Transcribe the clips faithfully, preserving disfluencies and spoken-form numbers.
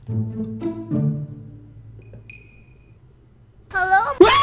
Halo.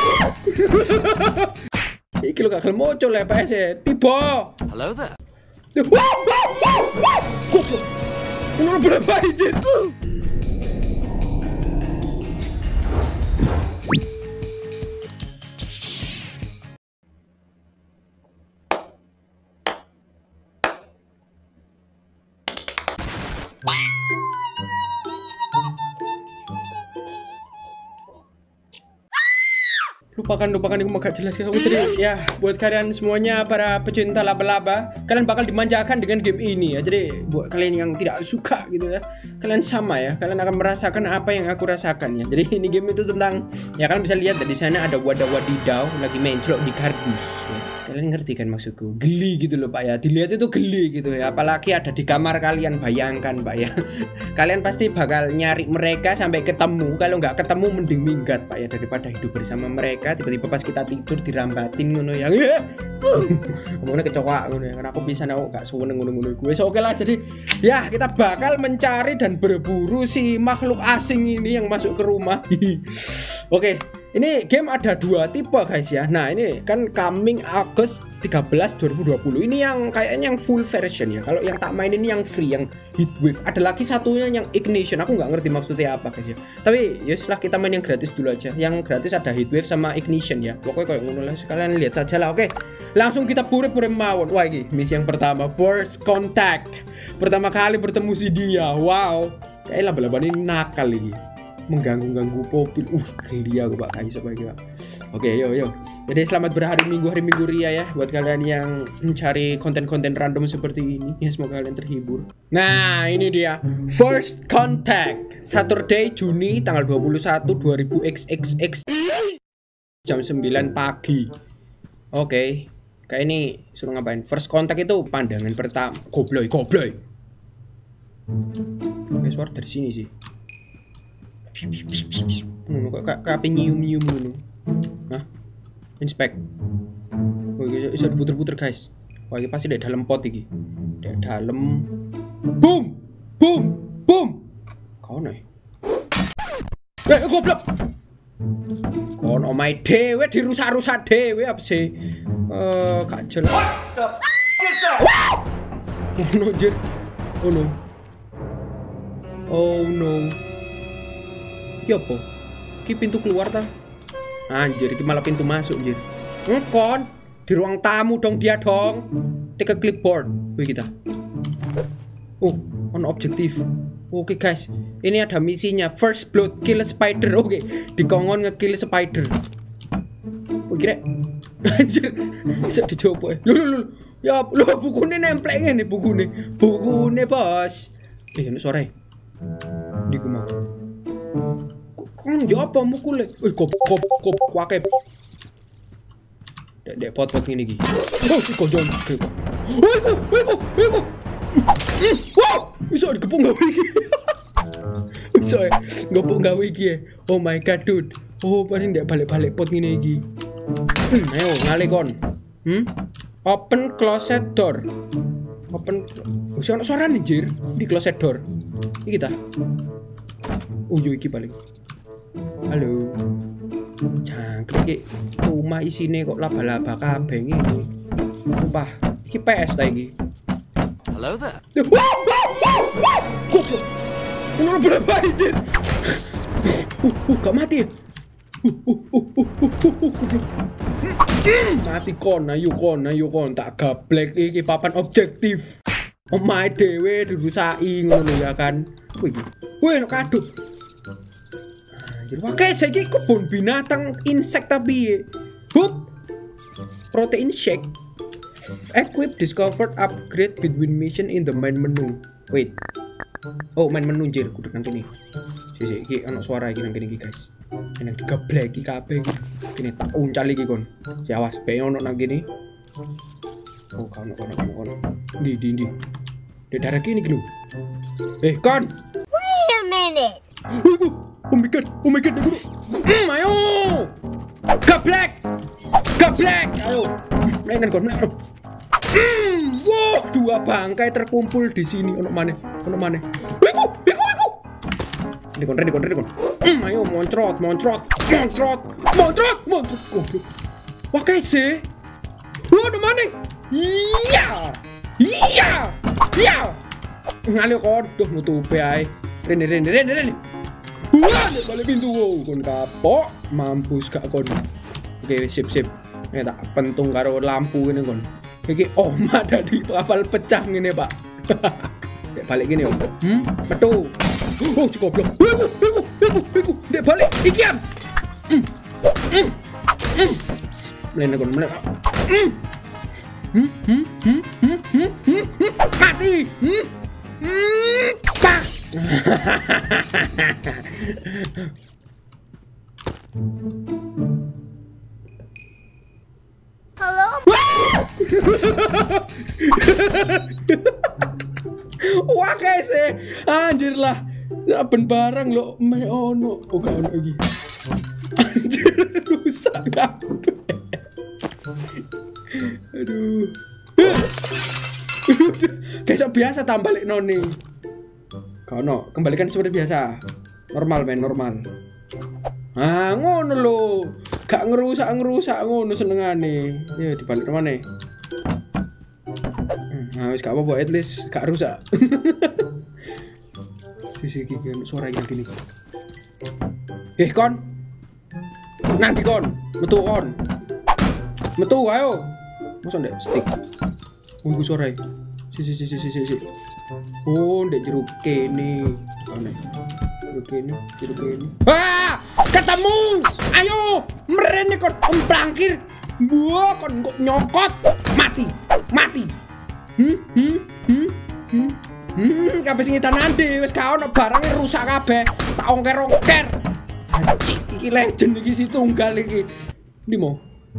Iki lo gak gelem muncul ya P S ya. Tiba. Hello there. Wah, wah, wah, wah. Goblok. Ini berapa anjir? Lupakan, lupakan, aku gak jelas ya. Jadi ya, buat kalian semuanya para pecinta laba-laba, kalian bakal dimanjakan dengan game ini ya. Jadi buat kalian yang tidak suka gitu ya, kalian sama ya, kalian akan merasakan apa yang aku rasakan ya. Jadi ini game itu tentang, ya kalian bisa lihat dari sana ada wadah wadidaw lagi main celok di kardus ya. Kalian ngerti kan maksudku? Geli gitu loh Pak ya, dilihat itu geli gitu ya. Apalagi ada di kamar kalian, bayangkan Pak ya. Kalian pasti bakal nyari mereka sampai ketemu. Kalau nggak ketemu mending minggat Pak ya, daripada hidup bersama mereka. Tiba-tiba pas kita tidur dirambatin ngono ya. Ngomongnya kecowak ngono ya. Karena aku bisa aku gak seneng ngono-ngono gue. So oke lah, jadi ya kita bakal mencari dan berburu si makhluk asing ini yang masuk ke rumah. Oke, ini game ada dua tipe guys ya. Nah ini kan coming August tiga belas dua ribu dua puluh. Ini yang kayaknya yang full version ya. Kalau yang tak main ini yang free, yang Heatwave. Ada lagi satunya yang Ignition. Aku nggak ngerti maksudnya apa guys ya. Tapi ya setelah kita main yang gratis dulu aja. Yang gratis ada Heatwave sama Ignition ya. Pokoknya kayak ngono lah. Kalian lihat saja lah. Oke, langsung kita pure-pure mawon. Wah ini misi yang pertama, First Contact. Pertama kali bertemu si dia. Wow, kayak laba-laba ini nakal lagi, mengganggu-ganggu mobil. Uh, geli aku Pak Kaiso Pak. Oke, yo yo. Jadi selamat berhari Minggu, hari Minggu Ria ya buat kalian yang mencari konten-konten random seperti ini. Ya semoga kalian terhibur. Nah, ini dia First Contact Saturday Juni tanggal dua puluh satu dua ribu X X X jam sembilan pagi. Oke. Kayak ini suruh ngapain? First Contact itu pandangan pertama. Gobloy, gobloy. Oke, suara dari sini sih. Hmm, kok kayak nyium-nyium dulu. Hah? Inspect. Oh, bisa diputer-puter guys. Wah, ini pasti dari dalam pot ini. Dari dalam. Boom, boom, boom. Kau nih. Eh, goblok. Kon omai dewe dirusak-rusak dewe apa sih? Eh, gak jelas. Oh no, jir. Oh no. Oh no. Ya apa? Ki pintu keluar ta? Anjir, ini malah pintu masuk, anjir. Ngkon, di ruang tamu dong dia dong. Take a clipboard. Wih kita. Oh, on objektif. Oke guys, ini ada misinya. First blood, kill a spider. Oke, dikongon nge-kill spider. Oh kira. Anjir, bisa dicoba. Lu lu lu. Ya, lu bukunya nempleknya nih bukunya. Bukunya bos. Eh, ini sore. Di kumau. Kan dia apa mukul? Eh kop kop kop wake. Dek dek pot-pot ngene iki. Oh, kok jon. Oh, iku, iku, iku. Wow, iso digepung gawe iki. Iso ngepung gawe iki. Oh my god, dude. Oh, paling ndak balik-balik pot ngene iki. Ayo, ngale kon. Hmm? Open closet door. Open. Wis ono suara anjir di closet door. Iki ta. Oh, yo iki paling. Halo. Cangkrik iki rumah isine kok laba-laba kabeh ngene. Sumpah, iki P S ta iki. Hello there. Wow, wow, wow, wow. Goblok. Ini berapa anjir? Uh, uh, gak mati. Uh, uh, uh, uh, uh, uh, goblok. Mati kon, ayo kon, ayo kon tak gablek iki papan objektif. Omahe dhewe dirusaki ngono ya kan. Wih. Wih, no kado. Oke, saiki kebun binatang insek tapi hup. Protein shake. Equip discovered upgrade between mission in the main menu. Wait. Oh, main menu jir kudu nang kene. Sik iki ana suara iki nang kene iki, guys. Enak digeblek iki kabeh iki. Kene tak uncal iki kon. Si awas bae ono nang kene. Oh, kono kono kono kono. Di di di. Di daerah kene iki lho. Eh, kon. Wait a minute. Oh my god, oh my god, aku. Hmm, ayo. Gablek. Gablek. Ayo. Mainan kon, mainan. Hmm, wow, dua bangkai terkumpul di sini. Ono maneh, ono maneh. Iku, iku, iku. Ready kon, ready kon, ready kon. Hmm, ayo moncrot, moncrot, moncrot, moncrot, moncrot. Goblok. Wah kese. Wah, udah maning. Iya. Iya. Iya. Ngalih kon, duh nutupe ae. Rene, rene, rene, rene. Wah, balik pintu wow, kon kapok, mampus gak kon. Oke, sip, sip. Ini tak pentung karo lampu ini kon. Iki oma tadi kapal pecah ngene, Pak. Dek balik gini om. Hmm? Metu. Oh, goblok. Iku, iku, iku, iku. Dek balik. Ikian. Hmm. Hmm. Hmm. Mlene kon, mlene. Hmm. Hmm, hmm, hmm, hmm, hmm, hmm, hmm. Mati. Hmm. Hmm. Pak. Halo? Wah kese. Anjir lah. Saben barang lo me ono. Oh gak ono iki. Anjir rusak kabeh. Aduh. Besok biasa tak balik noni. Gak ono, kembalikan seperti biasa. Normal men, normal. Ah, ngono lo. Gak ngerusak-ngerusak ngono senengane. Ya dibalik mana? Nah, wis gak apa-apa, at least gak rusak. Sisi iki kan suara yang gini kon. Eh kon. Nanti kon, metu kon. Metu ayo. Masa ndek stick. Oh, iku suara. Sisi sisi sisi sisi. Oh, ndek jeruk kene. Aneh. Jeruk kene, jeruk kene. Ah! Ketemu! Ayo! Merene kon emplangkir. Wah, kon kok nyokot. Mati. Mati. Hmm, hmm, hmm, hmm. Hmm, kabeh sing nanti wis gak ono barangnya rusak kabeh. Tak ongker-ongker. Anjir, iki legend iki si tunggal iki. Ndi mau?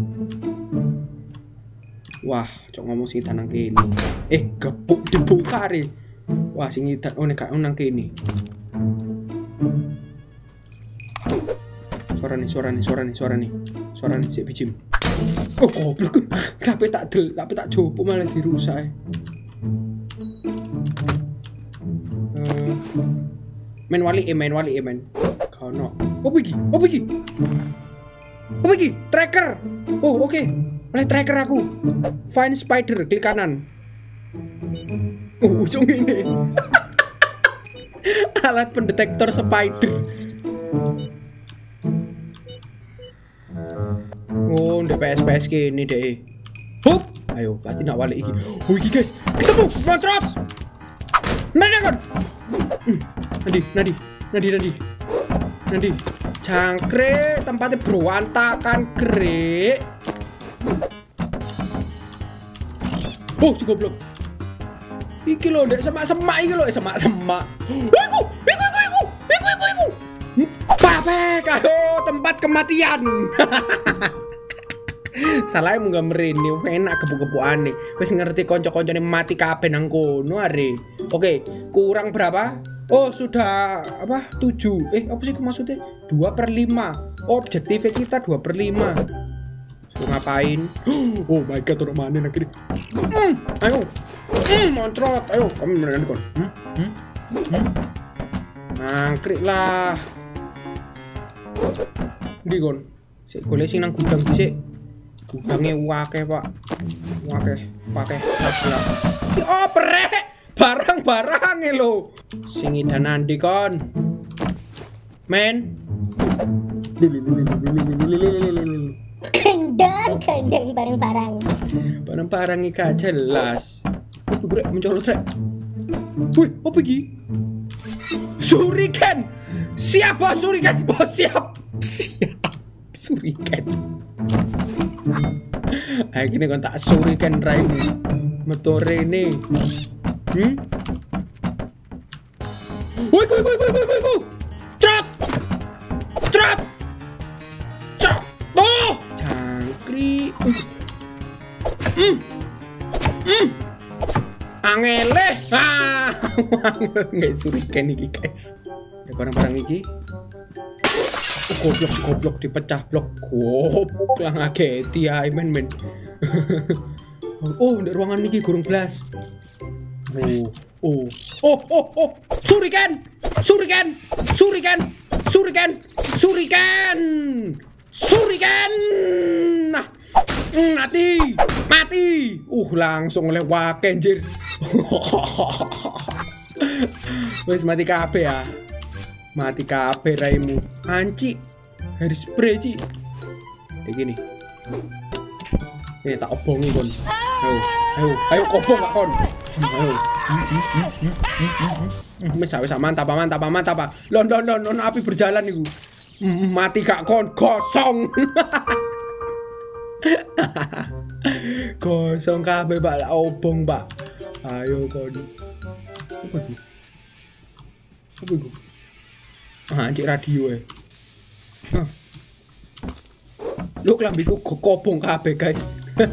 Wah, cok ngomong sing tanang kene. Eh, gepuk dibuka re. Wah, sing idan oh nek gak nang kene. Suara nih, suara nih, suara nih, suara nih. Suara nih, sik bijim. Oh, goblok. Kabeh tak del, kabeh tak jopo malah dirusak. Uh, main wali eh, main wali eh, main. Kono. Oh, pergi. Oh, pergi. Oh, pergi. Tracker. Oh, oke. Okay. Oleh tracker aku. Find spider, klik kanan. Oh, ujung ini. Alat pendetektor spider. Oh, ndek P S P S kene deh. Hup, ayo pasti nak balik iki. Oh, iki guys, ketemu motrot. Mana kon? Hmm, Nadi, Nadi, Nadi, Nadi. Nadi. Cangkrik, tempatnya berantakan krek. Oh, si goblok. Iki lho, ndek semak-semak iki lho, eh semak-semak. Iku, iku, iku, iku. Iku, iku, iku. Papek, ayo tempat kematian. Salahnya munggah merini, enak kepu-kepu aneh. Wes ngerti konco-koncone mati kabeh nang kono are. Oke, kurang berapa? Oh sudah apa? tujuh. Eh apa sih maksudnya? dua per lima. Objektifnya kita dua per lima. So, ngapain? Oh my god, orang mana nak ini? Mm, ayo, mm, moncrot, ayo, kamu beneran kon? Hmm, hmm, hmm. Nangkrik lah. Di kon, si golek sing nang gudang dhisik. Gudangnya wakeh pak, wakeh, wakeh, lah. Oh perek, barang-barang lo. Sing idan nanti kon, men. Kendang, kendang barang-barang. Barang-barang ini gak jelas. Apa gue mencolot rek? Wih, apa pergi? Suriken, siap bos suriken bos siap, siap suriken. Ayo gini kon tak suriken raimu motore ini. Hmm? Woi, woi, woi, woi, woi, woi. Trot. Trot. Trot. Oh, cangkrik. Hmm. Hmm. Angele. Ah, nggak suriken iki, guys. Ada barang-barang iki. Oh, goblok, goblok dipecah blok. Goblok lah ngageti ya, men men. Oh, di ruangan ini gurung blas. Oh, Oh, oh, oh, oh, Suriken, Suriken, Suriken, Suriken, Suriken, Suriken. Nah, mati, mati. Uh, langsung oleh waken anjir. Wes mati kabeh ya. Mati kabeh raimu. Anci. Hair spray ci. Kayak gini. Ini tak obongi kon. Ayo, ayo, ayo kobong gak kon. Ayo. Wis wis mantap, mantap, mantap. Lon lon lon lon api berjalan niku. Mati gak kon, kosong. Kosong kabeh, Pak. Obong, Pak. Ayo kon. Apa itu? Apa itu? Ah, cek radio ya. Hah. Lu klambiku kobong kabeh, guys.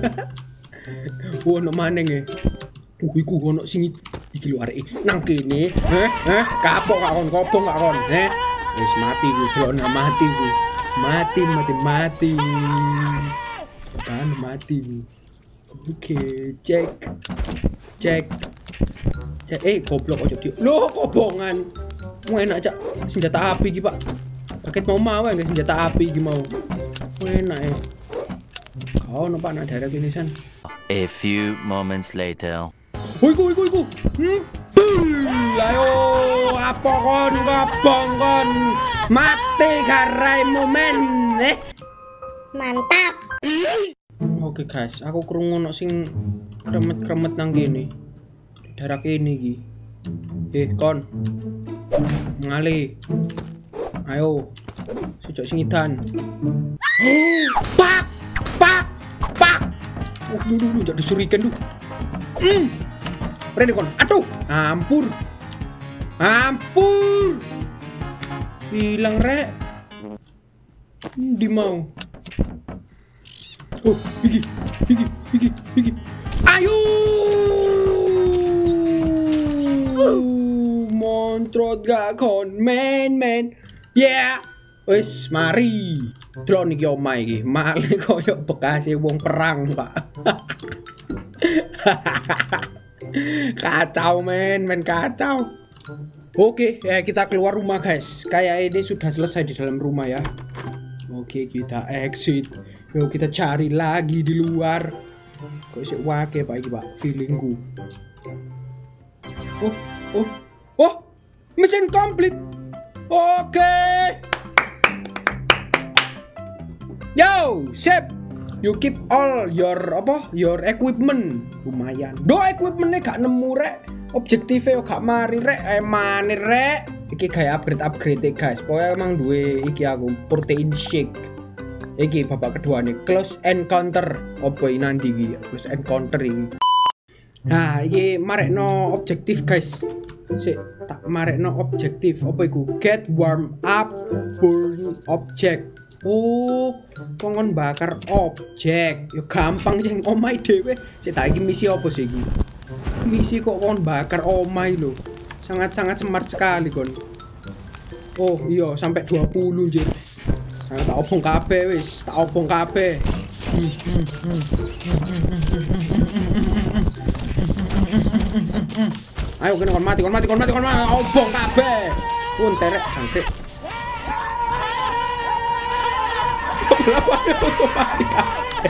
Ono maneng e. Uh, iku ono sing iki lho arek nang kene. Heh, heh, kapok gak kon kobong gak kon, heh. Wis mati ku, delokno mati ku. Mati, mati, mati. Kan mati ku. Oke, cek. Cek. Cek eh goblok ojo dia. Loh, kobongan. Mau enak cak senjata api iki, Pak. Paket mau mau enggak senjata api iki mau. Mau enak ya. Kau no Pak nak daerah kene san. A few moments later. Woi ku, woi ku. Hmm. Ayo, apa kon kobong kon? Mati garai momen, eh. Mantap. Oke guys, aku krungu ono sing kremet-kremet nang kene. Daerah kene iki. Eh, kon. Ngali. Ayo. Sujok sing edan. Pak! Pak! Pak! Oh, duh, duh, duh, jadi suriken duh. Hmm. Rene kon. Aduh, ampur. Ampur. Hilang rek. Di mau. Oh, iki, iki, iki, iki. Ayo. Montrot gak kon, men, men. Yeah. Wes, mari. Delok niki omah iki, male koyo bekas wong perang, Pak. Kacau, men, men kacau. Oke, ya kita keluar rumah, guys. Kayak ini sudah selesai di dalam rumah ya. Oke, kita exit. Yuk kita cari lagi di luar. Kok sih wake Pak iki, Pak, feelingku. Oh, oh. Oh, mission complete. Oke. Yo, sip. You keep all your apa? Your equipment. Lumayan. Do equipmentnya gak nemu rek. Objektifnya gak mari rek. Eh mani rek. Iki kayak upgrade-upgrade guys. Pokoknya emang duwe iki aku protein shake. Iki babak kedua nih. Close encounter. Apa ini nanti iki? Close encounter ini. Nah, iki marekno objektif guys. Sik tak marekno objektif. Apa iku? Get warm up burn object. Oh, kongon bakar objek. Yo gampang sing omai dhewe. Sik tak iki misi apa sih iki? Misi kok kon bakar omai lho. Sangat-sangat smart sekali kon. Oh, iya sampai dua puluh njer. Nah, tak obong kabeh wis, tak obong kabeh. Ayo kena kon mati, kon mati, kon mati, kon mati, obong kabeh. Pun terek jangkrik. Kenapa itu mati kabeh?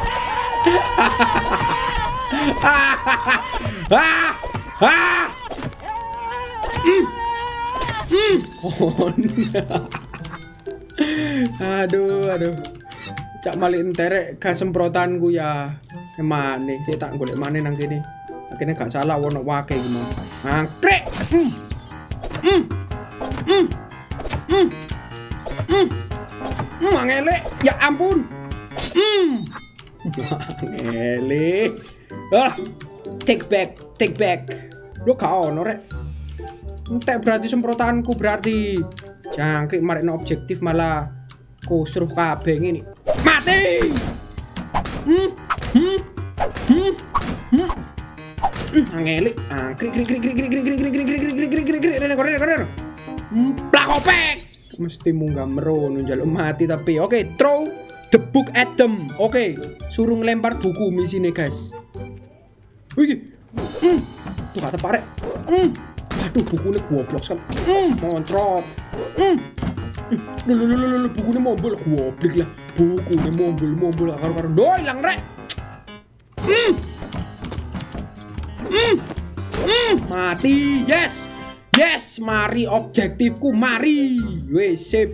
Ah! Ah! Hmm. Hmm. Aduh, aduh. Cak malik enterek gas semprotanku ya. Emane, sik tak golek maneh nang kene. Akhirnya gak salah wono wake iki mau. Angkrek. Hmm. Hmm. Hmm. Hmm. Hmm. Mangele, ya ampun. Hmm. Mangele. Ah. Take back, take back. Lu gak ono rek. Entek berarti semprotanku berarti. Jangkrik marekno objektif malah kusruh kabeh ngene. Mati. Hmm. Hmm. Hmm. Hmm. Angeli, ah, krik krik krik krik krik krik krik krik krik krik krik krik krik krik krik krik krik. Plakopek. Mesti munggah merono njaluk mati tapi. Oke, throw the book at them. Oke, suruh ngelempar buku misine, guys. Wih. Hmm. Tuh kata parek. Hmm. Aduh, bukunya goblok sekali. Hmm, moncrot. Hmm. Lho lho lho lho bukunya mobil goblok lah. Bukunya mobil mobil karo-karo. Do hilang rek. Hmm. Hmm. Hmm. Mati. Yes. Yes, mari objektifku, mari. Wes sip.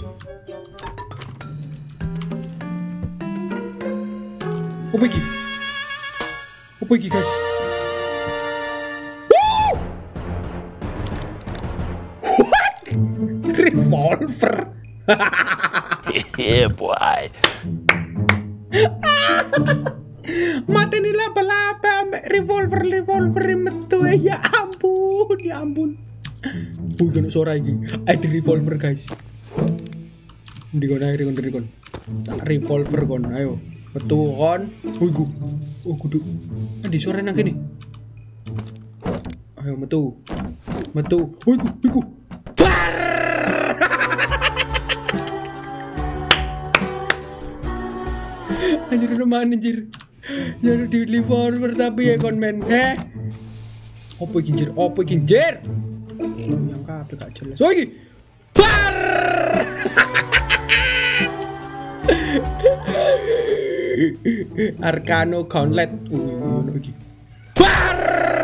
Apa iki? Apa iki, guys? Woo! What? Revolver. Yeah, boy. Mati nih laba-laba ambek revolver revolver metu ya ampun, ya ampun. Bukan suara iki. Ada revolver, guys. Ndi kon ae kon kon. Tak revolver kon, ayo. Metu kon. Woi ku. Oh kudu. Di suara nang kene. Ayo metu. Metu. Woi ku, woi ku. Anjir roman anjir. Ya di revolver tapi ya kon men. Eh. Opo iki anjir? Opo iki anjir? Yang kabeh gak jelas. Oh iki. Bar. Arcano Gauntlet. Oh iki. Bar.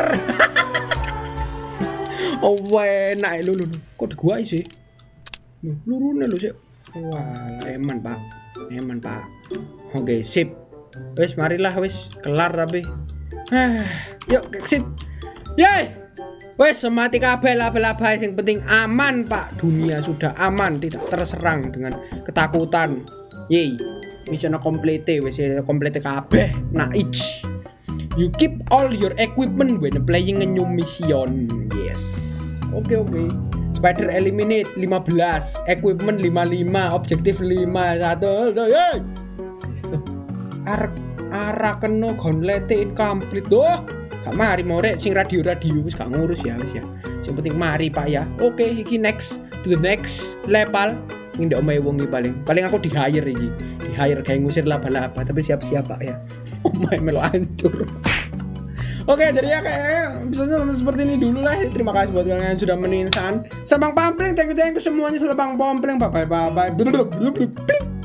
Oh enak lho lho. Kok digua sih? Lho lurune lho sik. Wah, eman, Pak. Eman, Pak. Oke, sip. Wes marilah wes kelar tapi. Ah, yuk exit. Yeay. Wes semati kabeh laba-laba yang penting aman, Pak. Dunia sudah aman, tidak terserang dengan ketakutan. Yeay. Mission complete wes complete kabeh. Nice. You keep all your equipment when playing a new mission. Yes. Oke, oke. Spider eliminate lima belas, equipment lima puluh lima, objektif lima puluh satu. Yeay. Ar Arcano Gauntlet incomplete. Doh. Gak mari mau rek sing radio-radio wis gak ngurus ya wis ya. Sing penting mari Pak ya. Oke, iki next to the next level. Ini ndak omahe wong iki paling. Paling aku di hire iki. Di hire kayak ngusir laba-laba tapi siap-siap Pak ya. Omahe melo hancur. Oke, jadi ya kayak episode seperti ini dulu lah. Terima kasih buat kalian yang sudah menonton. Sabang Pampling, thank you thank you semuanya. Sabang Pampling, bye bye bye bye.